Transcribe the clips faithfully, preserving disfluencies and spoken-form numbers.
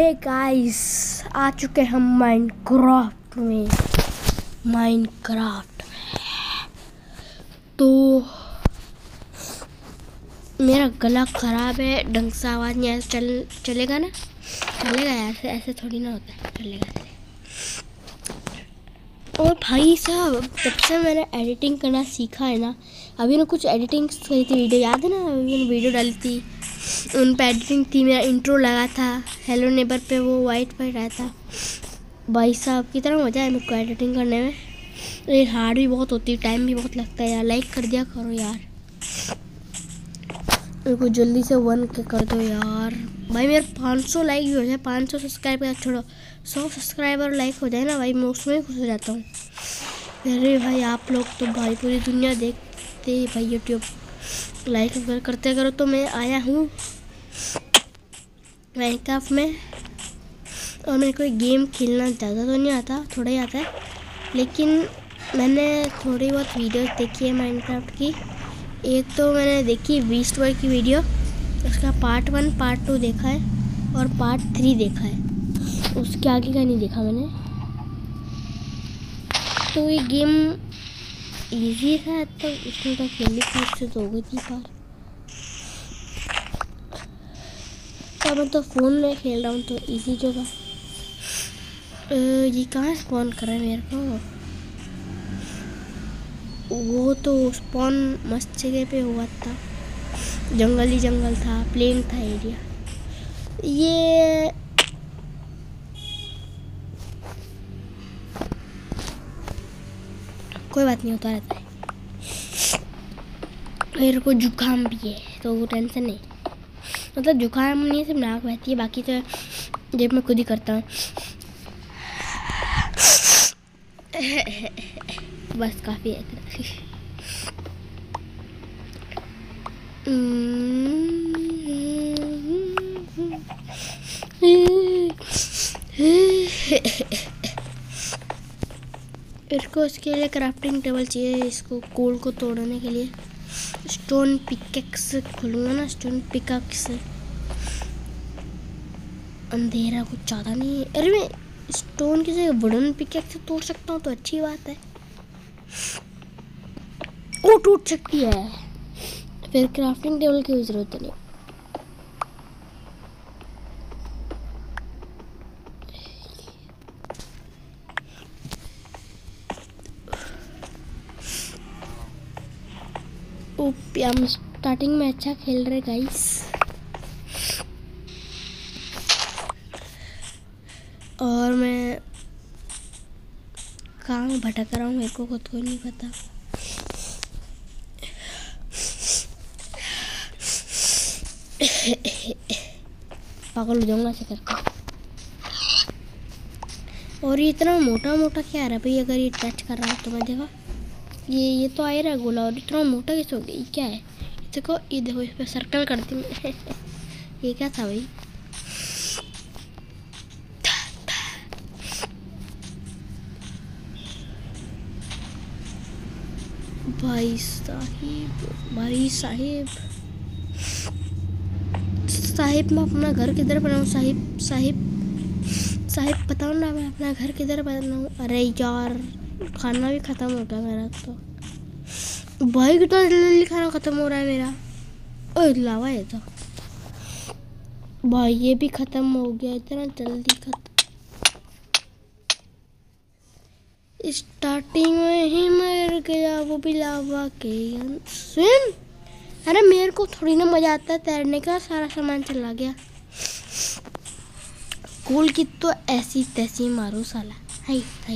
Hey guys, आ चुके हम Minecraft में माइनक्राफ्ट में तो मेरा गला ख़राब है, ढंग से आवाज़ नहीं ऐसे चल चलेगा ना चलेगा यार, ऐसे ऐसे थोड़ी ना होता है, चलेगा। और भाई साहब, जब से मैंने एडिटिंग करना सीखा है ना, अभी ना कुछ एडिटिंग करी थी वीडियो, याद है ना, अभी मैंने वीडियो डाली थी, उन पर एडिटिंग थी, मेरा इंट्रो लगा था हेलो नेबर पे, वो वाइट वाइट आया था। भाई साहब कितना मज़ा है मेरे को एडिटिंग करने में, ये हार्ड भी बहुत होती है, टाइम भी बहुत लगता है यार। लाइक कर दिया करो यार, मेरे को जल्दी से वन के कर दो यार। भाई मेरे पाँच सौ लाइक भी हो जाए, पाँच सौ सब्सक्राइबर छोड़ो, सौ सब्सक्राइबर लाइक हो जाए ना भाई, मैं उसमें ही खुश हो जाता हूँ। अरे भाई आप लोग तो भाई पूरी दुनिया देखते हैं भाई यूट्यूब, लाइक अगर करते करो। तो मैं आया हूँ माइनक्राफ्ट में, और मेरे को गेम खेलना ज़्यादा तो नहीं आता, थोड़ा ही आता है, लेकिन मैंने थोड़ी बहुत वीडियो देखी है माइनक्राफ्ट की। एक तो मैंने देखी बीस्ट बॉय की वीडियो, उसका पार्ट वन पार्ट टू देखा है और पार्ट थ्री देखा है, उसके आगे का नहीं देखा मैंने। तो ये गेम इजी था तो उसमें तो खेलने की उससे तो हो गई थी पार, तो मैं तो फ़ोन में खेल रहा हूँ तो इजी जो था। ये कहाँ स्पॉन कर रहा है मेरे को, वो तो स्पॉन मस्त जगह पे हुआ था, जंगल ही जंगल था, प्लेन था एरिया। ये कोई बात नहीं, होता रहता है। मेरे को जुकाम भी है तो वो टेंशन नहीं, मतलब जुकाम नहीं, सिर्फ नाक बहती है, बाकी तो जब मैं खुद ही करता हूँ। बस काफ़ी है। इसको इसके लिए क्राफ्टिंग टेबल चाहिए, इसको कोल को तोड़ने के लिए। स्टोन पिकेक्स खोलूँगा ना, स्टोन पिकेक्स। अंधेरा कुछ ज़्यादा नहीं है, अरे मैं स्टोन की जगह वुडन पिकेक्स से तोड़ सकता हूँ तो अच्छी बात है। वो टूट सकती है, फिर क्राफ्टिंग टेबल की ज़रूरत नहीं। ओपी, हम स्टार्टिंग में अच्छा खेल रहे गाइस, और मैं कहाँ भटक रहा हूँ मेरे को खुद को नहीं पता। पागल हो जाऊंगा ऐसे करके। और ये इतना मोटा मोटा क्या आ रहा है भाई, अगर ये टच कर रहा है तो मैं देखा ये ये तो आ रहा है गोला, और इतना मोटा कैसे हो गया, ये क्या है। देखो ये देखो, इस पर सर्कल करती मैं। ये क्या था भाई, भाई साहिब भाई साहिब साहिब मैं अपना घर किधर बनाऊँ, साहिब साहिब साहिब बताओ ना, मैं अपना घर किधर बनाऊँ। अरे यार खाना भी ख़त्म हो गया मेरा तो भाई, कितना जल्दी खाना ख़त्म हो रहा है मेरा। ओह लावा है तो भाई, ये भी ख़त्म हो गया इतना जल्दी खत्म। स्टार्टिंग में ही मर गया, वो भी लावा के स्विम। अरे मेरे को थोड़ी ना मज़ा आता है तैरने का, सारा सामान चला गया। कोल की तो ऐसी तैसी मारो साला, हाय हाय,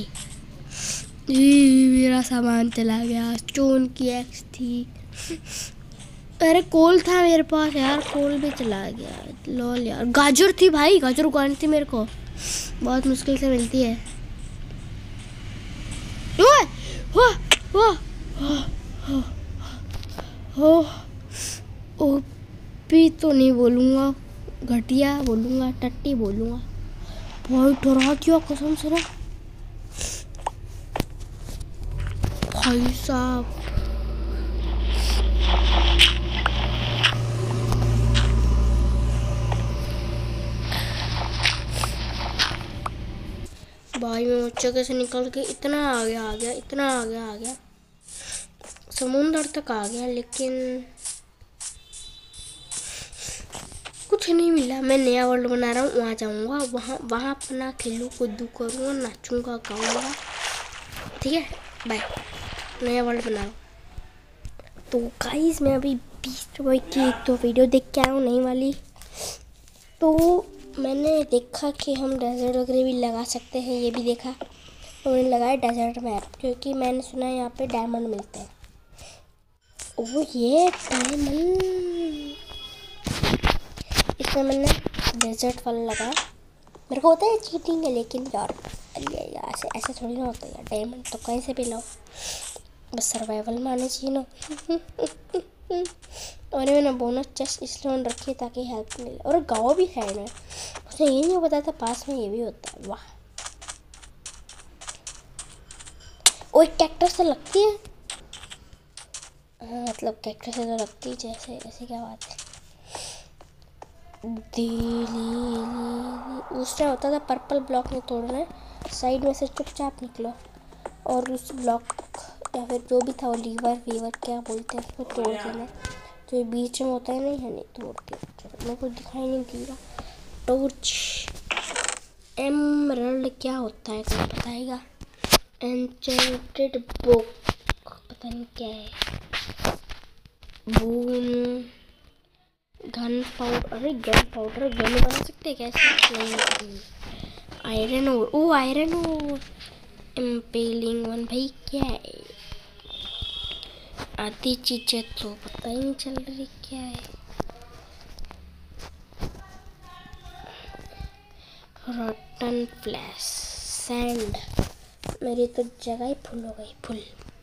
मेरा सामान चला गया। स्टोन की एक्स थी, अरे कोल था मेरे पास यार, कोल भी चला गया। लॉल यार, गाजर थी भाई, गाजर उगानी थी मेरे को, बहुत मुश्किल से मिलती है। वाह वाह ओपी तो नहीं बोलूँगा, घटिया बोलूँगा, टट्टी बोलूँगा। भाई डरा दिया कसम से ना भाई साहब। भाई मैं उस जगह से निकल के इतना आगे आ गया, इतना आगे आ गया, समुंदर तक आ गया, लेकिन कुछ नहीं मिला। मैं नया वर्ल्ड बना रहा हूँ, वहाँ जाऊँगा, वहाँ वहाँ अपना खेलूँ कूदू करूँगा, नाचूँगा गाऊँगा। ठीक है, बाय। नया वर्ल्ड बना रहा हूँ। तो गाइस मैं अभी बीस्ट बॉय की एक तो वीडियो देख के आया हूँ नई वाली। तो मैंने देखा कि हम डेजर्ट वगैरह भी लगा सकते हैं, ये भी देखा तो मैंने लगाया डेजर्ट मैप, क्योंकि मैंने सुना है यहाँ पे डायमंड मिलते हैं। ओह ये डायमंड, इसमें मैंने डेजर्ट वाला लगाया। मेरे को होता है चीटिंग है, लेकिन यार यार ऐसे ऐसे थोड़ी ना होता है यार, डायमंड तो कहीं से भी लाओ, बस सर्वाइवल में आने चाहिए ना। और मैंने बोनस चेस्ट इसलिए ऑन रखी है ताकि हेल्प मिले, और गाँव भी है ना, मुझे ये नहीं पता था पास में ये भी होता है। वाह, वो एक कैक्टस से लगती है। हाँ मतलब कैक्टस से तो लगती है, जैसे ऐसे क्या बात है। उससे होता था पर्पल ब्लॉक में तोड़ना है, साइड में से चुपचाप निकलो और उस ब्लॉक या फिर जो भी था वो लीवर वीवर क्या बोलते हैं उसको तोड़ देना। तो ये बीच में होता है नहीं है, नहीं तोड़ते। चलो मेरे को दिखाई नहीं दे रहा। टॉर्च, एमरल्ड क्या होता है कोई बताएगा? एन्चेंटेड बुक पता नहीं क्या है। बून, गन पाउडर, अरे गन पाउडर गन बना सकते हैं कैसे? आयरन ओर, ओ आयरन ओर, इम्पेलिंग वन, भाई क्या है? आधी चीजें तो पता ही नहीं चल रही क्या है। रॉटन फ्लैश, सैंड, मेरी तो जगह ही फुल हो गई, फुल।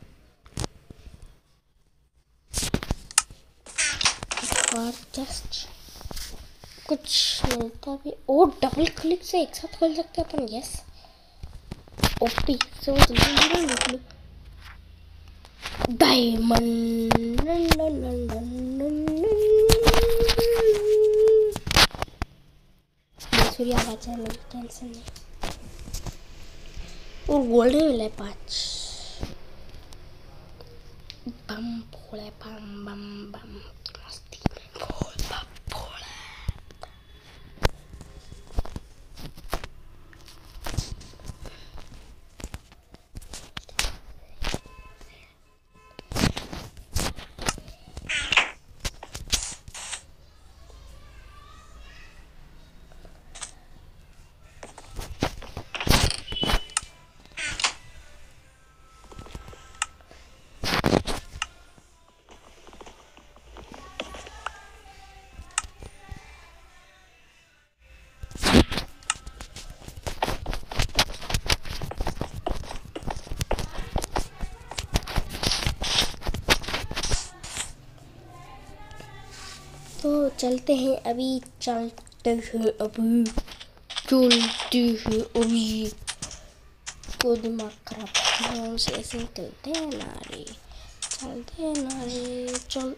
और जस्ट कुछ मिलता भी, ओ डबल क्लिक से एक साथ खोल सकते हैं अपन, यस ओपी। सो जल्दी डायमंड, सूर्य आवाज है, मेरी टेंशन नहीं। और गोल्ड में मिला है पाँच, बम फोड़े, बम बम बम की मस्ती में गोल बम फोड़े। तो चलते हैं अभी, चलते हैं अभी, चलते हैं अभी। तो दिमाग खराब से ऐसे चलते हैं नारे, चलते हैं नारे, चल।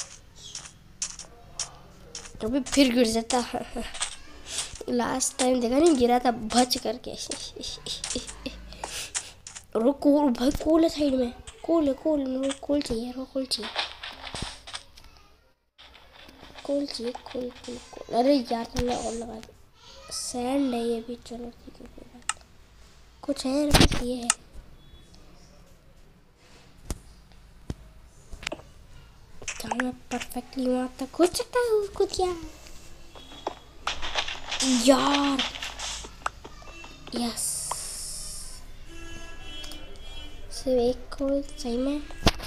अभी फिर गिर जाता। लास्ट टाइम देखा नहीं, गिरा था भच करके। रो कोल भाई, कोल है साइड में, कोल है, कोल मेरे को कोल चाहिए, रो कोल चाहिए, कोल चाहिए, कोल कोल कोल। अरे यार तुमने और लगा दिया, सैंड है ये भी, चलो ठीक है कोई बात। कुछ है बस ये है। क्या मैं परफेक्टली वहाँ तक हो सकता हूँ कुछ यार? यार यस, सिर्फ एक कोल सही में,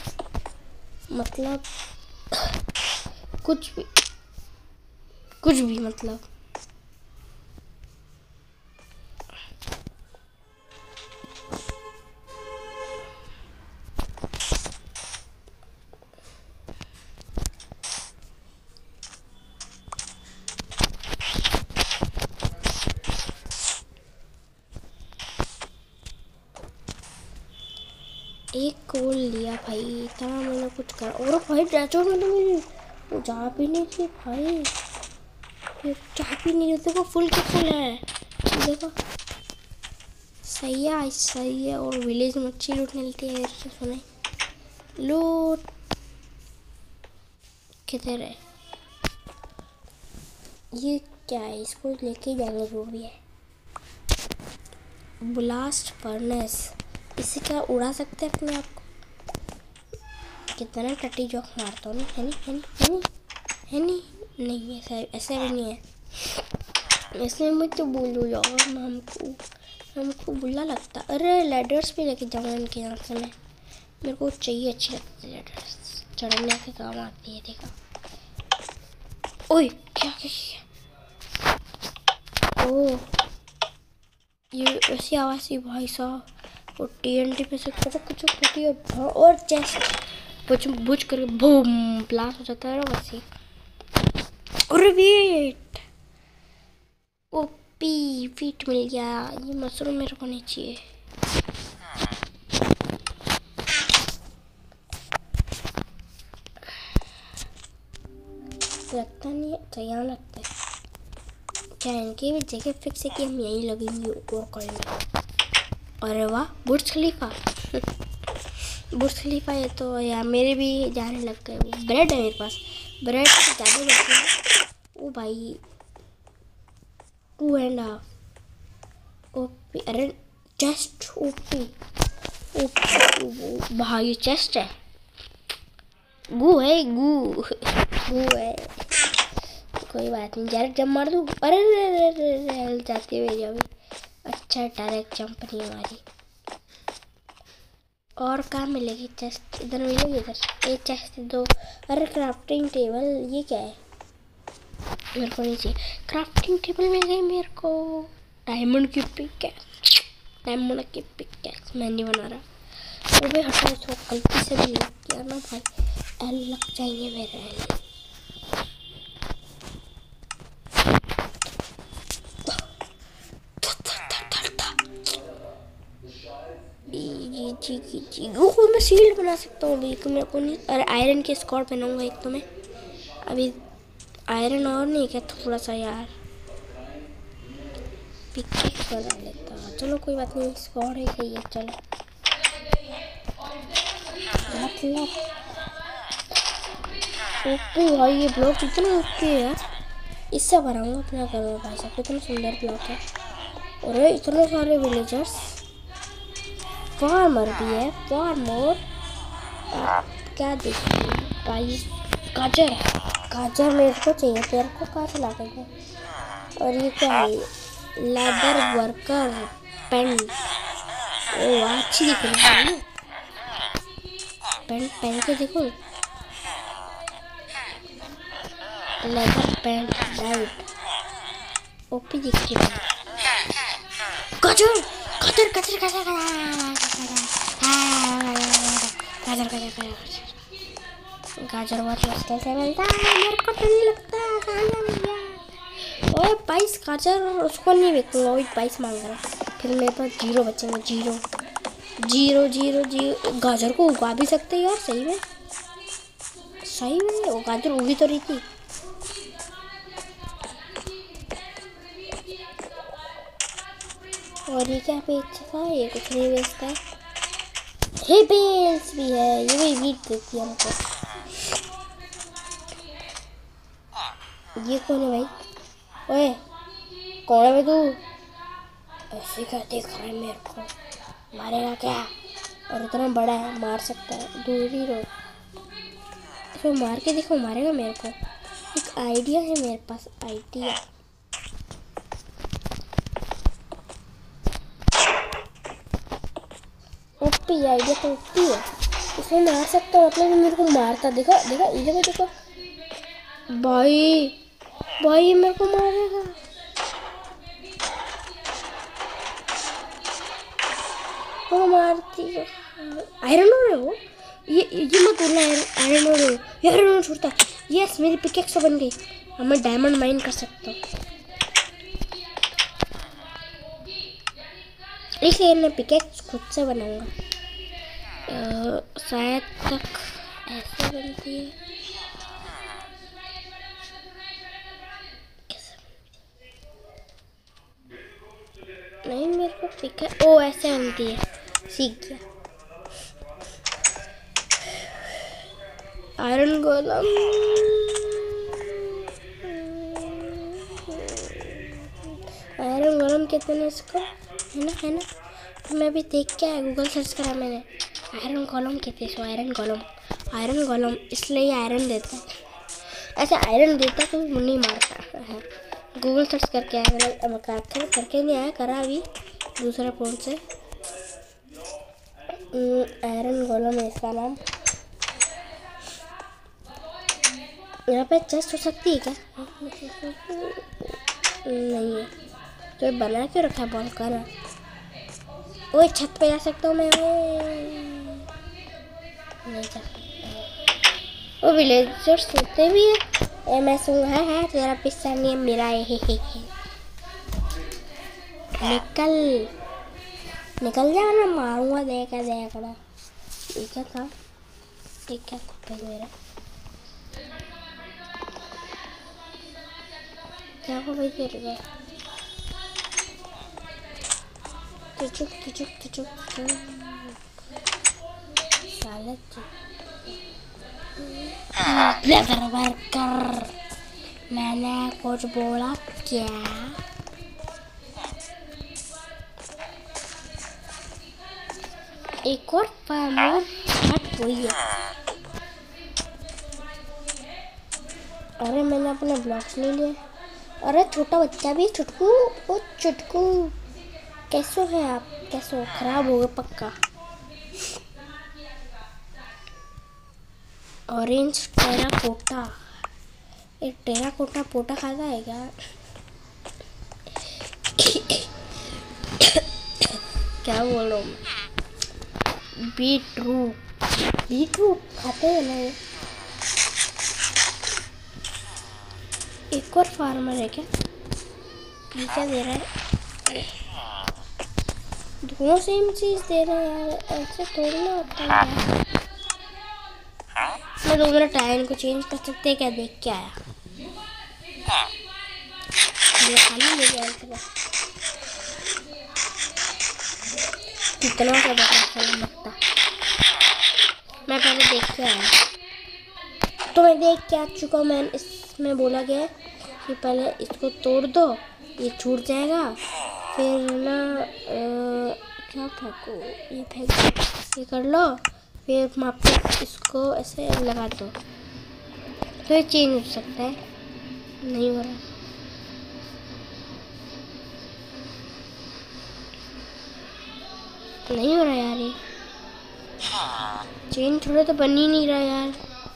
मतलब कुछ भी कुछ भी मतलब। एक कोल लिया भाई, इतना मैंने कुछ करा। और भाई डेजर्ट में तो मेरी जा भी नहीं थी भाई, ये जा भी नहीं, देखो फुल के फुल है, देखो सही है, सही है। और विलेज में अच्छी लूट मिलती है, सुने। लूट किधर है? ये क्या है? इसको लेके जाना जरूरी है। ब्लास्ट फर्नेस, इससे क्या उड़ा सकते हैं अपने आप को? कितना टट्टी जॉक मारता हूँ। है नहीं है नहीं है नहीं है नहीं नहीं ऐसा ऐसा भी नहीं है। इसलिए मैं तो बोलूँ यार, हमको हमको बुरा लगता। अरे लैडर्स भी लेके जाऊँगा इनके यहाँ से। मैं मेरे को चाहिए, अच्छी लगती है लैडर्स, चढ़ने के काम आती है। देखा? ओए क्या क्या? ओह ये ऐसी आवाज़ थी भाई साहब। और टीएनटी पे से कुछ कुछ फटी है और चेस्ट बुझ बुझ कर बूम ब्लास्ट हो जाता है ना वैसे। और वेट, ओपी फीट मिल गया। ये मशरूम मेरे को नहीं चाहिए। लगता नहीं है तो यहाँ लगता है। क्या इनकी भी जगह फिक्स है कि हम यहीं लगेंगे और करेंगे? अरे वाह, बुर्ज खलीफा। बुर्ज खलीफा है तो यार मेरे भी जाने लग गए। ब्रेड है मेरे पास, ब्रेड ज़्यादा लगती है। ओ भाई टू एंड हाफ ओपी। अरे चेस्ट ओपी ओपी भाई, चेस्ट है। गू है, गू गू है। कोई बात नहीं, डायरेक्ट जंप मार दूँ। अरे रे जाती हुई अभी। अच्छा डायरेक्ट जंप नहीं मारी। और कहाँ मिलेगी चेस्ट? इधर मिलेगी, इधर एक चेस्ट दो। अरे क्राफ्टिंग टेबल, ये क्या है? मेरे को नहीं चाहिए। क्राफ्टिंग टेबल मिल गई मेरे को। डायमंड की पिकैक्स, डायमंड की पिकैक्स मैं नहीं बना रहा। वो भी हटा, इसको गलती से भी लग गया ना भाई। एल लग चाहिए मेरे एल। जी जी जी ओह मैं शील्ड बना सकता हूँ अभी। मेरे को नहीं। अरे आयरन के स्कॉट पहनाऊंगा एक तो मैं अभी। आयरन और नहीं क्या थोड़ा सा यार, पिकेक्स बना लेता। चलो कोई बात नहीं, स्कॉट ही सही है। चलो मतलब ओपी भाई, ये ब्लॉक इतना ओपी है यार। इससे बनाऊंगा अपना घर में भाई साहब। कितना सुंदर ब्लॉक है। और इतने सारे विलेजर्स, फार्मर भी है, फार्मर। क्या देखिए भाई, गाजर गाजर मेरे को चाहिए। तेरे को कहाँ से ला देंगे? और ये क्या है? Leather worker paint. ओ अच्छी दिख रही है पेंट, पहन के देखो। लेदर पेंट लाइट ओपी दिख रही है। गाजर गाजर गाजर गाजर गाजर गाजर गाजर गाजर बहुत मुश्किल से मिलता है। मेरे को तो नहीं लगता गाजर मिल गया। ओए बाईस गाजर, उसको नहीं बेचूंगा। वही बाईस मांग रहा है। फिर मेरे पास जीरो बचेंगे। Zero zero zero zero. गाजर को उगा भी सकते हैं यार, सही में सही में वो गाजर उगी तो रही थी। और ये क्या बेचता है? ये कुछ नहीं बेचता है। हे बेल्स भी है, ये भी वीट देती है हमको। ये कौन है भाई? ओए कौन है भाई तू? ऐसे क्या देख रहा है मेरे को? मारेगा क्या? और इतना बड़ा है, मार सकता है। दूर ही रहो, इसको मार के देखो, मारेगा मेरे को। एक आइडिया है मेरे पास, आइडिया। ओपी आइडिया तो ओपी है। इसमें मार सकता हूँ, मतलब मेरे को मारता। देखो देखो इधर में देखो भाई, भाई मेरे को मारेगा। वो मारती है। आयरन और है वो। ये ये मत बोलना आयरन और है। आयरन और छोड़ता। यस मेरी पिकेक्स बन गई। अब मैं डायमंड माइन कर सकता हूँ। इसलिए मैं पिकेक्स खुद से बनाऊंगा। शायद तक ऐसे बनती है। नहीं मेरे को दिखा। ओ ऐसे बनती है, सीख गया। आयरन गोलम, आयरन गोलम कहते हैं इसको, है ना, है ना। मैं भी देख के आया, गूगल सर्च करा मैंने, आयरन गोलम कहते हैं इसको, आयरन गोलम, आयरन गोलम, इसलिए आयरन देता है। ऐसे आयरन देता तो नहीं मारता है। गूगल सर्च करके आया, मैंने करके करके नहीं आया, करा अभी दूसरे फ़ोन से। आयरन गोलम है इसका नाम। यहाँ पे चेस्ट हो सकती है क्या? नहीं है तो ये बना क्यों रखा है बॉल का ना? ओए छत पे जा सकता हूँ मैं, नहीं जा सकता। वो विलेजर सोते भी है। ए मैं सूंगा है, है तेरा पिस्सा नहीं है मेरा है, हे हे हे। निकल निकल जा ना, मारूंगा, देखा देखना। ठीक है था, ठीक है था मेरा। क्या हो भाई तेरे को? तुचुक तुचुक तुचुक साले ब्रदर वर्कर, मैंने कुछ बोला क्या? एक और फार्मर हट हुई है। अरे मैंने अपने ब्लॉक्स ले लिए। अरे छोटा बच्चा भी, चुटकू, ओ चुटकू कैसो है आप? कैसो खराब हो गए पक्का। ऑरेंज टेराकोटा, एक टेराकोटा पोटा खाता है क्या? क्या बोल रहा हूँ? बीटरूट, बीटरूट खाते हैं ना ये। एक और फार्मर है क्या? ये क्या दे रहा है? दोनों सेम चीज दे रहे हैं यार, ऐसे थोड़ी ना होता है। मैं दो मिनट टाइम को चेंज कर सकते हैं क्या? देख के आया, ये खाली ले गया इतना। कितना सा बड़ा लगता, मैं पहले देख के आया। तो मैं देख के आ चुका हूँ। मैं इसमें बोला गया कि पहले इसको तोड़ दो, ये छूट जाएगा, फिर ना आ, क्या फेंको, ये फेंक, ये कर लो, फिर वापस इसको ऐसे लगा दो तो ये चेंज हो सकता है। नहीं हो रहा, नहीं हो रहा यार, ये चेंज थोड़ा तो बन ही नहीं रहा यार।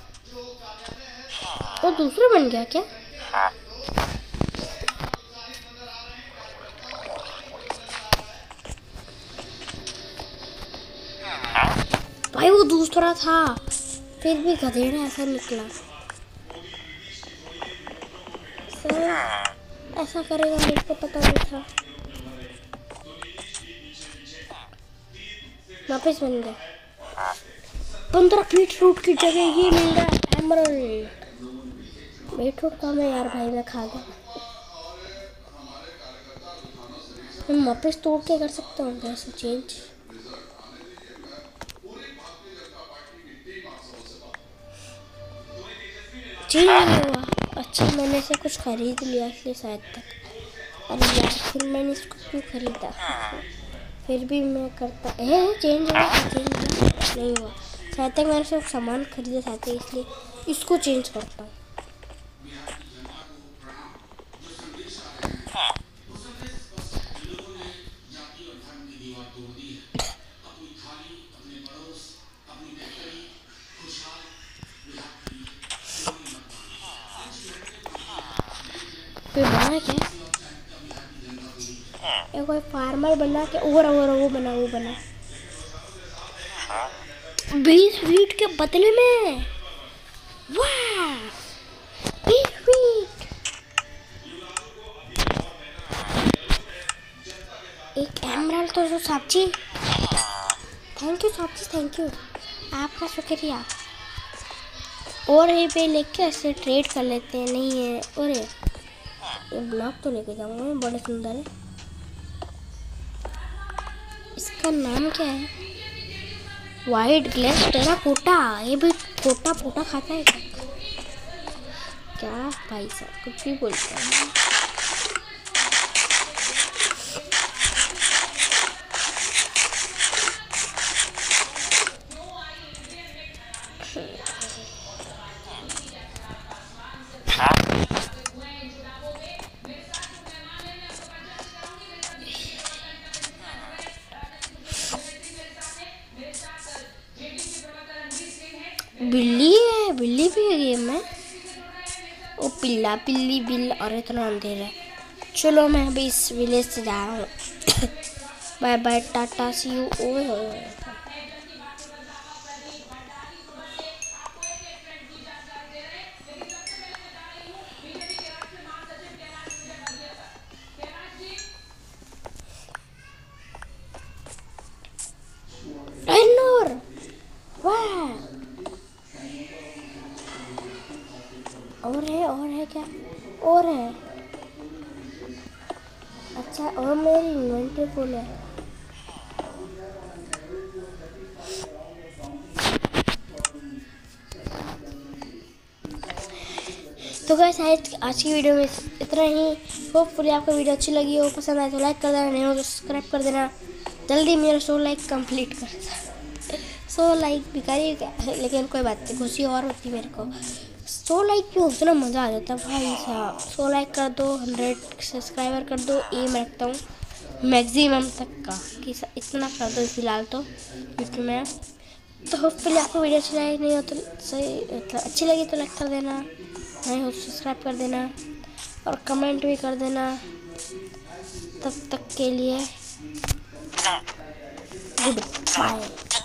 वो दूसरा बन गया क्या? भाई वो दूसरा था, फिर भी गधेड़ा ऐसा निकला। ऐसा करेगा मेरे को पता नहीं था। वापस बन गया। पंद्रह बीटरूट की जगह ये मिल रहा है एमरल्ड। बीटरूट का मैं यार भाई मैं खा गया। मैं वापस तोड़ के कर सकता हूँ कैसे चेंज? चेंज नहीं हुआ। अच्छा मैंने से कुछ खरीद लिया इसलिए शायद तक। अरे यार फिर मैंने इसको क्यों खरीदा? फिर भी मैं करता है चेंज हुआ, चेंज हुआ नहीं हुआ। शायद तक मैंने सिर्फ सामान खरीदा था इसलिए इसको चेंज करता हूँ। फिर बना क्या? एक कोई फार्मर बना के और और वो बना वो बना बीस फीट के बदले में। वाह बीस फीट। एक एमराल्ड तो जो Sakshi, thank you Sakshi, thank you, आपका शुक्रिया। और ये पे लेके ऐसे ट्रेड कर लेते हैं। नहीं है और ये ब्लॉक तो लेके जाऊंगा मैं, बड़े सुंदर है। इसका नाम क्या है? White glaze terracotta. ये भी कोटा पोटा खाता है क्या भाई साहब? कुछ भी बोलते हैं। बिल्ली है, बिल्ली भी है गेम में। ओ पिल्ला पिल्ली बिल, और इतना अंधेरा है। चलो मैं अभी इस विलेज से जा रहा हूँ। Bye bye, tata, see you. ओए होए, नूर, वाह, और है, और है क्या? और है, अच्छा, और मेरी इन्वेंटरी फुल है। तो गाइस आज की वीडियो में इतना ही। होपफुली आपको वीडियो अच्छी लगी हो, पसंद आए तो लाइक कर देना, नहीं हो तो सब्सक्राइब कर देना। जल्दी मेरा सौ लाइक कंप्लीट कर देना। सौ लाइक भी करिए क्या, लेकिन कोई बात नहीं, खुशी और होती मेरे को। सौ लाइक पे उतना मज़ा आ जाता भाई साहब। सौ लाइक कर दो, हंड्रेड सब्सक्राइबर कर दो, ये मैं रखता हूँ मैक्सिमम तक का, कि इतना कर दो फिलहाल तो यूट्यूब में। तो होपफुली आपको वीडियो अच्छी लगी, नहीं हो तो सही, मतलब अच्छी लगी तो लाइक कर देना, नहीं हो तो सब्सक्राइब कर देना और कमेंट भी कर देना। तब तक के लिए गुड बाय।